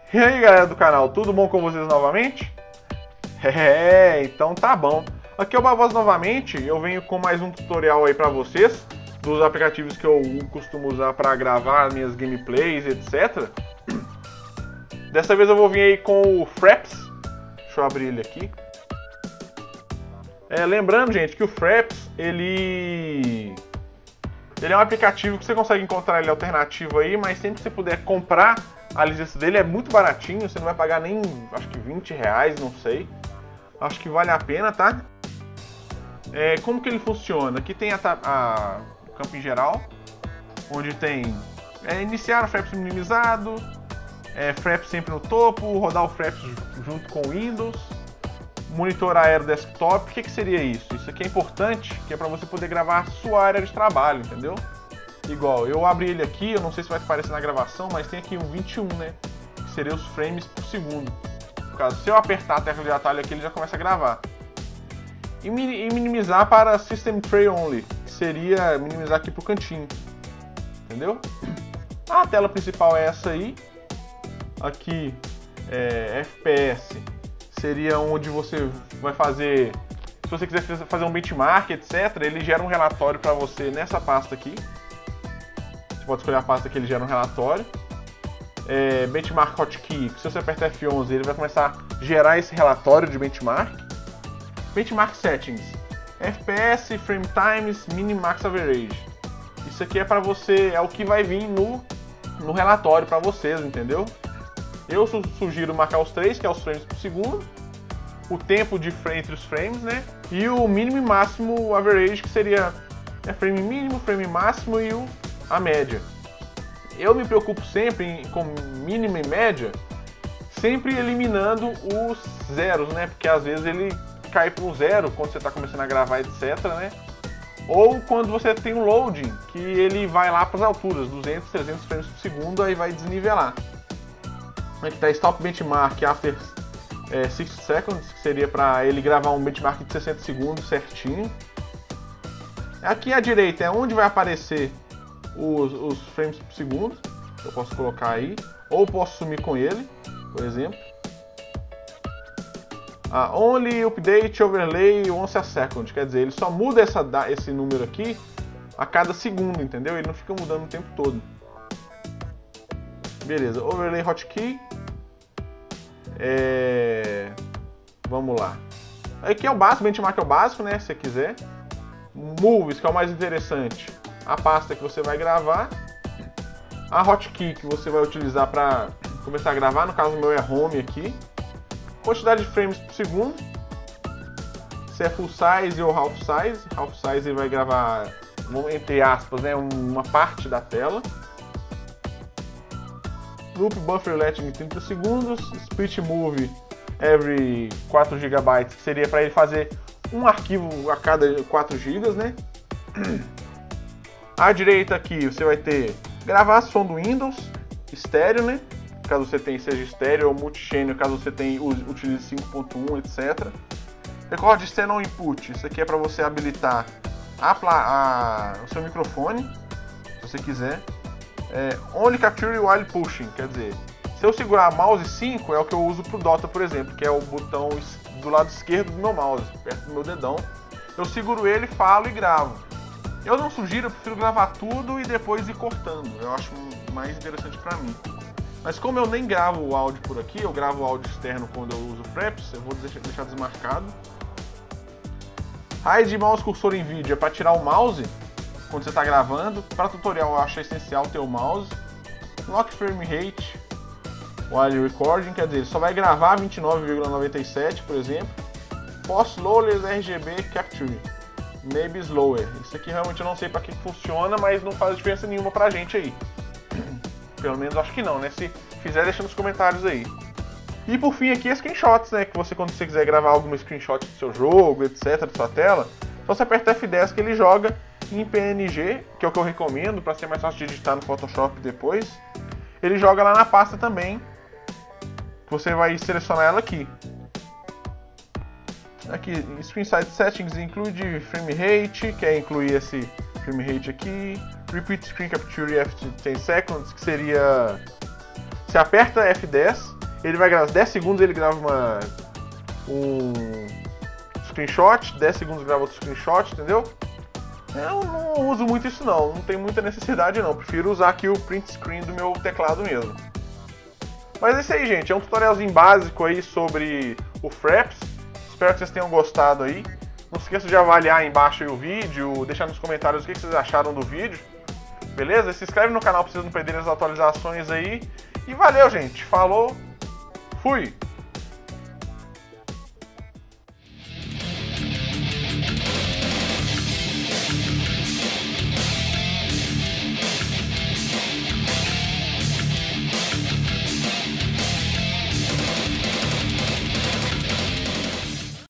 E aí galera do canal, tudo bom com vocês novamente? Então tá bom. Aqui é o Bavoz novamente, eu venho com mais um tutorial aí pra vocês dos aplicativos que eu costumo usar pra gravar minhas gameplays, etc. Dessa vez eu vou vir aí com o Fraps. Deixa eu abrir ele aqui. Lembrando, gente, que o Fraps, ele é um aplicativo que você consegue encontrar ele alternativo aí, mas sempre que você puder comprar a licença dele é muito baratinho, você não vai pagar nem, acho que 20 reais, não sei. Acho que vale a pena, tá? Como que ele funciona? Aqui tem o campo em geral, onde tem iniciar o Fraps minimizado, Fraps sempre no topo, rodar o Fraps junto com o Windows, monitorar aero desktop. O que seria isso? Isso aqui é importante, que é para você poder gravar a sua área de trabalho, entendeu? Igual, eu abri ele aqui, eu não sei se vai aparecer na gravação, mas tem aqui um 21, né? Que seria os frames por segundo. No caso, se eu apertar a tecla de atalho aqui, ele já começa a gravar. E minimizar para System Tray Only, que seria minimizar aqui pro cantinho. Entendeu? A tela principal é essa aí. Aqui, FPS, seria onde você vai fazer... Se você quiser fazer um benchmark, etc., ele gera um relatório para você nessa pasta aqui. Você pode escolher a pasta que ele gera um relatório. Benchmark Hotkey, se você apertar F11, ele vai começar a gerar esse relatório de benchmark. Benchmark Settings, FPS, Frame Times, Minimax Average. Isso aqui é para você, é o que vai vir no relatório para vocês, entendeu? Eu sugiro marcar os três, que é os frames por segundo, o tempo entre os frames, né? E o mínimo e máximo average, que seria frame mínimo, frame máximo e a média. Eu me preocupo sempre com mínimo e média, sempre eliminando os zeros, né? Porque às vezes ele cai para um zero quando você está começando a gravar, etc, né? Ou quando você tem um loading, que ele vai lá para as alturas, 200, 300 frames por segundo, aí vai desnivelar. Aqui está Stop Benchmark After 60 Seconds, que seria para ele gravar um benchmark de 60 segundos certinho. Aqui à direita é onde vai aparecer os frames por segundo, eu posso colocar aí, ou posso sumir com ele, por exemplo. Only Update Overlay once a second, quer dizer, ele só muda esse número aqui a cada segundo, entendeu? Ele não fica mudando o tempo todo. Beleza, Overlay Hotkey. Vamos lá. Aqui é o básico, benchmark é o básico, né? Se você quiser. Movies, que é o mais interessante. A pasta que você vai gravar. A hotkey que você vai utilizar para começar a gravar. No caso, o meu é Home aqui. Quantidade de frames por segundo. Se é full size ou half size. Half size ele vai gravar, entre aspas, né, uma parte da tela. Loop Buffer Letting em 30 segundos. Split Move every 4 GB, que seria para ele fazer um arquivo a cada 4 GB, né? À direita aqui você vai ter gravar som do Windows, estéreo, né? Caso você tenha, seja estéreo ou multi-channel, caso você tenha, utilize 5.1, etc. Record External Input, isso aqui é para você habilitar o seu microfone, se você quiser. Only Capture While Pushing, quer dizer, se eu segurar mouse 5 é o que eu uso pro Dota, por exemplo, que é o botão do lado esquerdo do meu mouse, perto do meu dedão. Eu seguro ele, falo e gravo. Eu não sugiro, eu prefiro gravar tudo e depois ir cortando, eu acho mais interessante para mim. Mas como eu nem gravo o áudio por aqui, eu gravo o áudio externo quando eu uso o Fraps, eu vou deixar desmarcado. Hide Mouse Cursor em vídeo é para tirar o mouse quando você está gravando. Para tutorial eu acho essencial ter o mouse. Lock Frame Rate while recording, quer dizer, ele só vai gravar 29,97, por exemplo. Post Lowest RGB Capture, maybe slower. Isso aqui realmente eu não sei para que funciona, mas não faz diferença nenhuma pra gente aí. Pelo menos acho que não, né? Se fizer, deixa nos comentários aí. E por fim aqui, screenshots, né? Que você, quando você quiser gravar alguma screenshot do seu jogo, etc, da sua tela, só você aperta F10 que ele joga em PNG, que é o que eu recomendo, para ser mais fácil de digitar no Photoshop depois. Ele joga lá na pasta também. Você vai selecionar ela aqui. Aqui, Screen Size Settings inclui Frame Rate, que é incluir esse Frame Rate aqui. Repeat Screen Capture after 10 seconds, que seria... Você aperta F10 Ele vai gravar 10 segundos, ele grava um screenshot, 10 segundos grava outro screenshot, entendeu? Eu não uso muito isso não tem muita necessidade não, prefiro usar aqui o print screen do meu teclado mesmo. Mas é isso aí, gente, é um tutorialzinho básico aí sobre o Fraps, espero que vocês tenham gostado aí. Não se esqueça de avaliar aí embaixo aí o vídeo, deixar nos comentários o que vocês acharam do vídeo, beleza? Se inscreve no canal para vocês não perderem as atualizações aí. E valeu, gente, falou, fui!